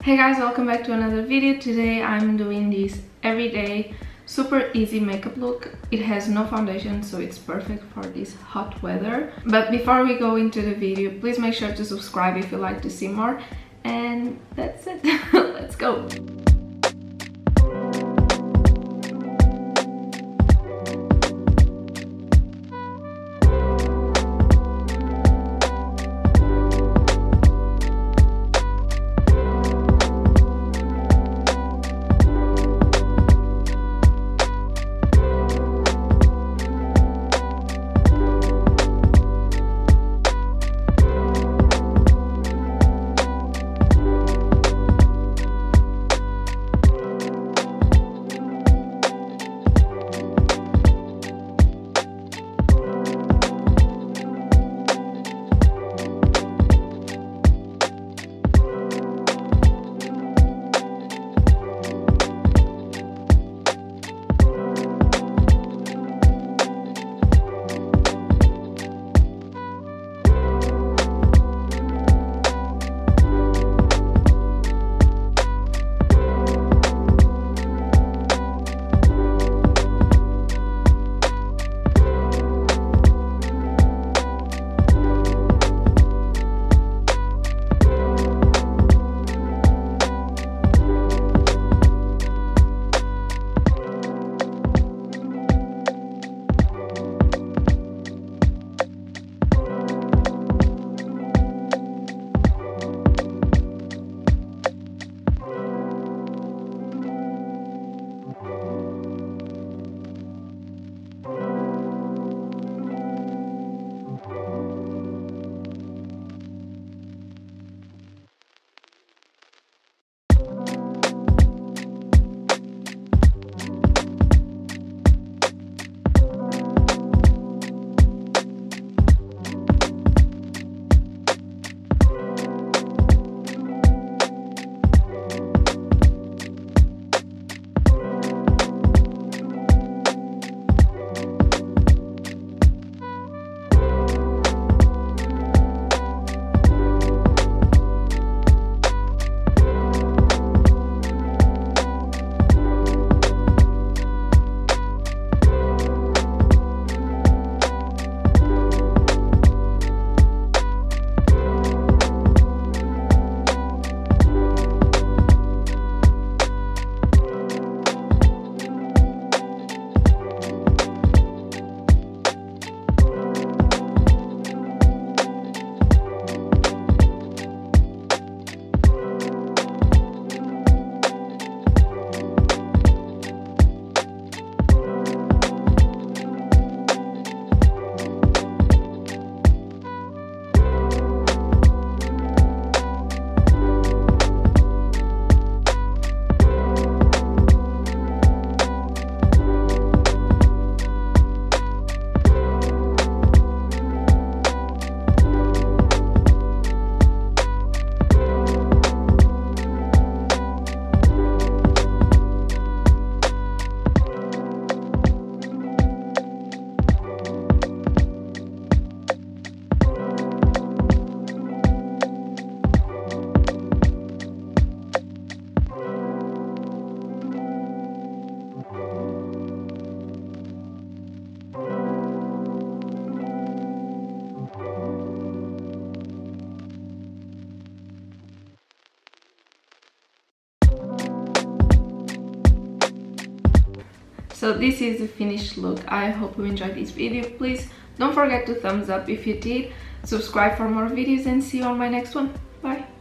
Hey guys, welcome back to another video. Today I'm doing this everyday super easy makeup look. It has no foundation, so it's perfect for this hot weather. But before we go into the video, please make sure to subscribe if you like to see more. And that's it. Let's go. So this is the finished look. I hope you enjoyed this video. Please don't forget to thumbs up if you did, subscribe for more videos, and see you on my next one. Bye.